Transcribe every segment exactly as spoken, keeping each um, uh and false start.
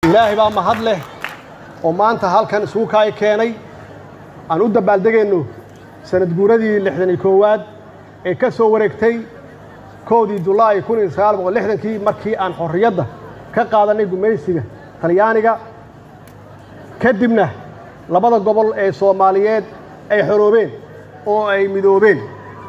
إلهي بقى mahad leh oo maanta halkan isugu kaay keenay aan u dabaaldegayno sanad guuradii lixdan iyo koowaad ee ka soo wareegtay koodii July kun iyo sagaal boqol lixdan markii aan xorriyadda ka qaadanay gumaysiga Talyaaniga kadibna labada gobol ee Soomaaliyeed ay xoroobeen oo ay midoobeen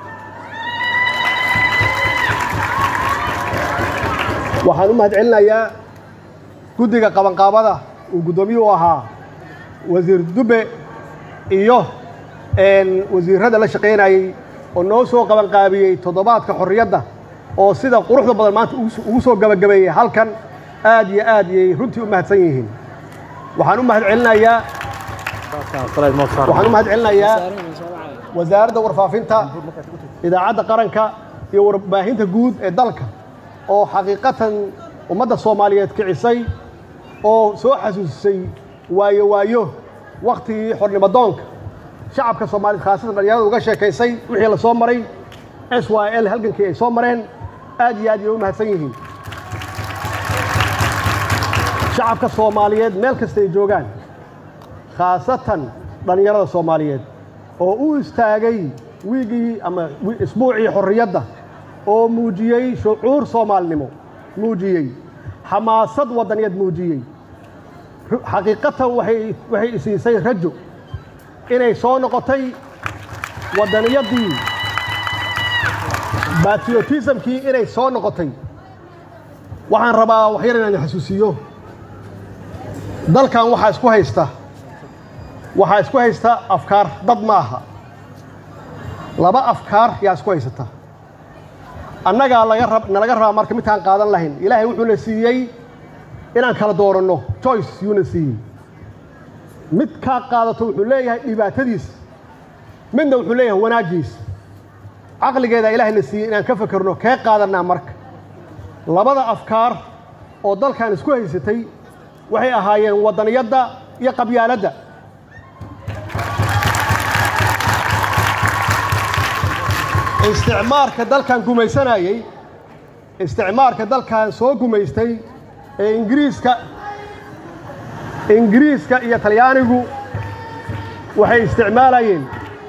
waxaan u mahadcelinayaa guddiga qabanqaabada uu gudoomiyuhu ahaa wasiir Dube iyo een wasiirada la shaqeynayay oo noo soo qabanqaabiyay toddobaadka xorriyadda oo sida quruxda badan maanta ugu soo gabagabeeyay halkan aad iyo aad ay runtii u mahadsan yihiin waxaan u mahadcelinayaa waxaan u mahadcelinayaa wasaaradda warfaafinta idaacadda qaranka iyo warbaahinta guud ee dalka oo xaqiiqatan ummadda Soomaaliyeed kicisay oo soo xasuusay waayo waayo waqtigii xornimadoonka shacabka Soomaaliyeed khaasatan dhalinyarada uga sheekaysay wixii la soo maray S Y L halgankii ay soo mareen aad iyo aad u mahadsan yihiin shacabka Soomaaliyeed meel kasta ay joogaan khaasatan dhalinyarada Soomaaliyeed oo u istaagay wiigii ama isbuucii xorriyadda oo muujiyay shucuur Soomaalinimo muujiyay xamaasad wadaniyad muujiyay xaqiiqatan waxay waxay isiisay rajo inay soo noqotay wadaniyadii patriotismkii inay soo noqotay waxaan rabaa wax yar inaan xasuusiyo dalkan waxa isku haysta waxa isku haysta afkaar dad ma aha laba afkaar yaa isku haysata annaga laga rab nalaga raba marka midaan qaadan lahayn ilaahay wuxuu la siiyay inaan kala dooranno choice yuna siiyay mid ka qaadato wuxuu leeyahay dhibaatadiis midna wuxuu leeyahay wanaagiis aqligeeda ilaahay la siiyay inaan ka fakarno ka qaadanaa marka labada afkaar oo dalkan isku haysatay waxay ahaayeen wadaniyadda iyo qabyaaladda isticmaalka dalkan gumaysanayay isticmaalka dalkan soo gumaystay ee Ingiriiska Ingiriiska iyo Talyaanigu waxay isticmaalayeen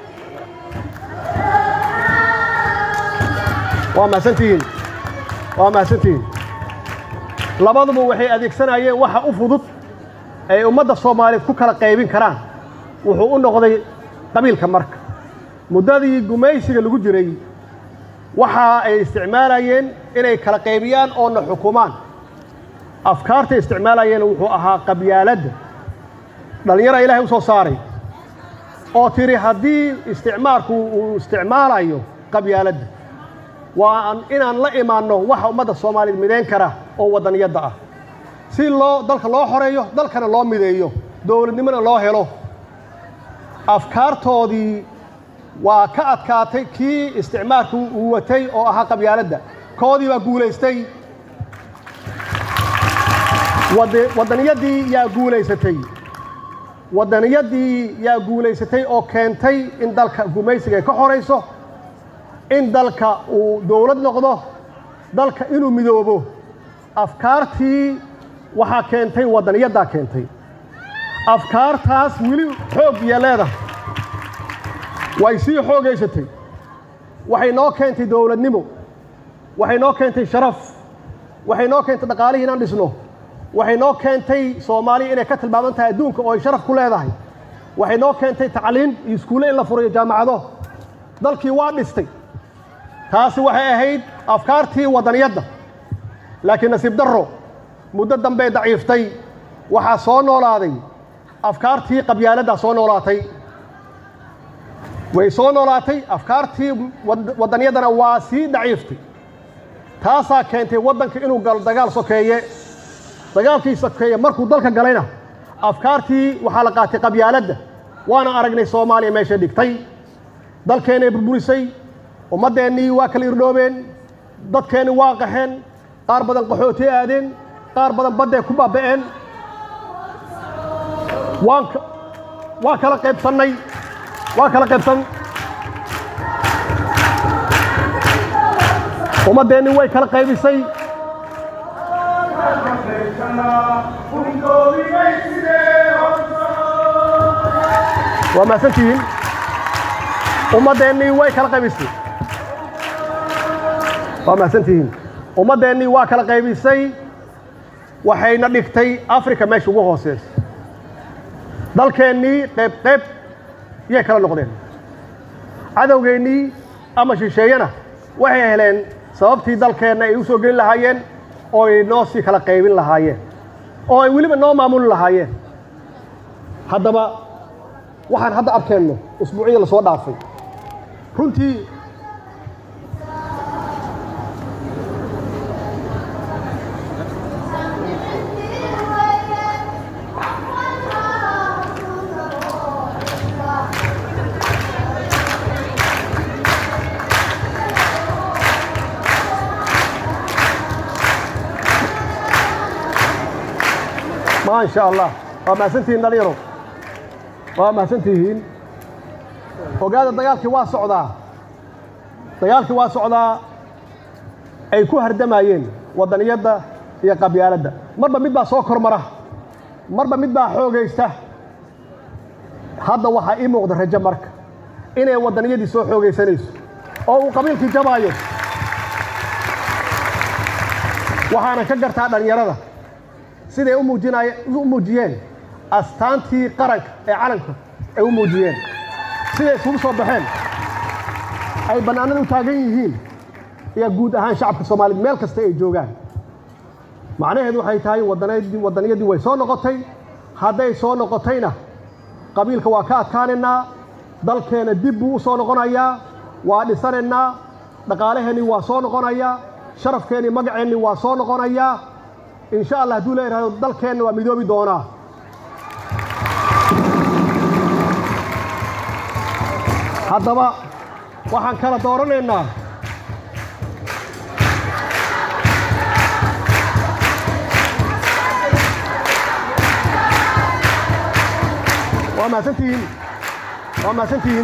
waa maasantiin waa maasantiin labaduba waxay adeegsanayeen waxa u fudud ee ummadda Soomaaliyeed ku kala qaybin karaan wuxuu u noqday qabiilka marka muddadii gumaysiga lagu jiray waxa ay isticmaalayeen inay kala qaybiyaan oo na xukumaan afkaarta isticmaalayeen wuxuu ahaa qabyaaladda dhalinyaro ilaahay u soo saaray oo tiri haddii isticmaalku uu isticmaalayo qabyaaladda waa inaan la imaanno waxa ummadda Soomaaliyeed mideyn kara oo wadaniyadda ah si loo dalka loo xoreeyo dalkana loo mideeyo dawladnimada loo helo afkaartoodii waa ka adkaatay kii isticmaalku uu watay oo ahaa qabyaaladda koodii waa guuleystay wadaniyadii yaa guuleysatay wadaniyadii yaa guuleysatay oo keentay in dalka gumaysiga ay ka xoreyso in dalka uu dawlad noqdo dalka inuu midoobo afkaartii waxa keentay wadaniyadda keentay afkaartaas wili xoog yeeleedahay way sii xoogaysatay waxay noo keentay dawladnimo waxay noo keentay sharaf waxay noo keentay dhaqaalihi inaan dhisno waxay noo keentay Soomaaliya inay ka tilmaaman tahay adduunka oo ay sharaf ku leedahay waxay noo keentay tacliin iyo iskuulo in la furo jaamacado dalkii waa dhistay taasi waxay ahayd afkaartii wadaniyadda laakiin nasiib darro muddo dambe daciiftay waxa soo noolaaday afkaartii qabyaaladda soo noolaatay way soo noolaatay afkaartii wadaniyadana waa sii daciiftay taasaa keentay wadanka inuu galo dagaal sokeeye dagaalkii sokeeye markuu dalka galayna afkaartii waxaa la qaatay qabyaaladda waana aragnay Soomaaliya meesha dhigtay dalkeenay burburisay ummadeennii waa kala irdhoobeen dadkeenni waa qaxeen qaar badan qaxooti aadeen qaar badan badday ku baaba'een waan waa kala qaybsannay waa kala qaybsan ummadeenni way kala qaybisay وما سنتين ummadeennii way kala qaybisay waa maasantihiin ummadeennii waa kala qaybisay waxayna dhigtay Afrika meesha ugu hooseysa dalkeennii qayb qayb yay kala noqdeen cadawgeennii ama shisheeyana waxay heleen sababtii dalkeenna ay u soo gelin lahaayeen oo ay noo sii kala qaybin lahaayeen oo ay weliba noo maamuli lahaayeen haddaba waxaan hadda arkeenno usbuuciyada la soo dhaafay runtii ما شاء الله وما سنتين دليرو وما سنتين وقال dagaalkii waa socdaa dagaalkii waa socdaa ay ku hardamayeen wadaniyada iyo qabyaaladda marba mid baa soo kormara marba mid baa xoogaysta hadda waxa ii muuqda rajo marka inay wadaniyadii soo xoogaysanayso oo uu qabiilkii jabaayo waxaana ka gartaa dhalinyarada siday u muujinayeen u muujiyeen astaantii qaranka ee calanka ay u muujiyeen siday isugu soo baxeen ay banaanada u taagan yihiin iyo guud ahaan shacabka Soomaaliyeed meel kasta ay joogaan macnaheedu waxay tahay wadaniyadii wadaniyadii way soo noqotay haday soo noqotayna qabiilka waa ka adkaanayna dalkeena dib buu soo noqonayaa waa dhisanayna dhaqaalaheeni waa soo noqonayaa sharafkeeni magaceeni waa soo noqonayaa in sha Allah haduu leeyahay dalkeena waa midoobi doonaa haddaba waxaan kala dooranaynaa waa maasantihiin waa maasantihiin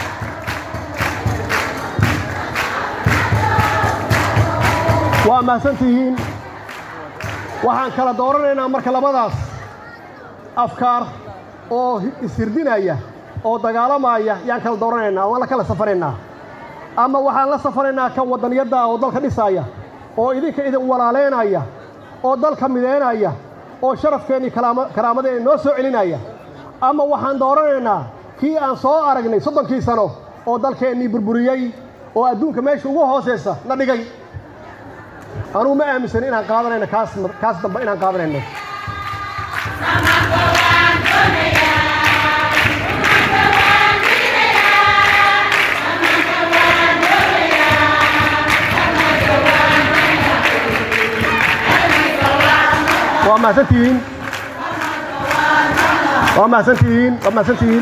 waa maasantihiin waxaan kala dooranaynaa marka labadaas afkaar oo ishirdinaya oo dagaalamaya yaan kala dooranaynaa oo la kala safaraynaa ama waxaan la safaraynaa kan wadaniyada oo dalka dhisaya oo idinka idin walaaleenaya oo dalka mideynaya oo sharafkeeni karaamadeena noo soo celinaya ama waxaan dooranaynaa kii aan soo aragnay soddonkii sano oo dalkeeni burburiyay oo adduunka meesha ugu hooseysa la dhigay anuu ma aaminsan inaan qaadanayno kaas kaas damba inaan qaadanayno وما سنتين وما سنتين وما سنتين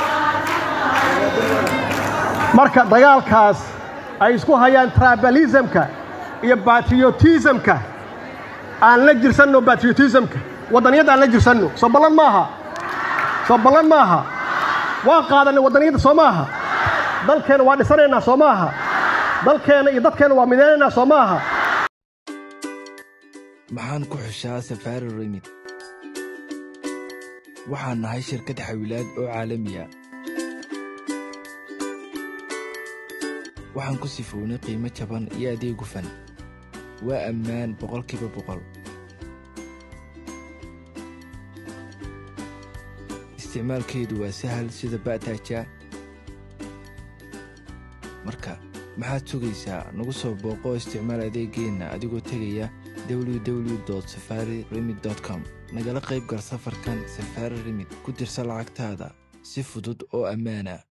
marka dagaalkaas ay isku hayaan tribalismka iyo patriotismka aan la jirsanno patriotismka wadaniyada aan la jirsanno soo balan maaha soo balan maaha waa qaadanay wadaniyada Soomaaliya dalkeena waa dhisanayna Soomaaliya dalkeena iyo dadkeena waa mideynayna Soomaaliya maxaan ku xushaa Safari Remit waxaan nahay shirkad xawilaad oo caalami ah waxaan ku sifoonay qiimo jaban iyo adeeg hufan waa ammaan boqolkiiba boqol isticmaalkeedu waa sahal sida baataaja marka maxaad sugaysaa nagu soo booqo isticmaal adeegeena adigoo tagaya w w w dot safari remit dot com nagala qayb gal safarkan Safari Remit ku dirsa lacagtaada si fudud oo ammaan ah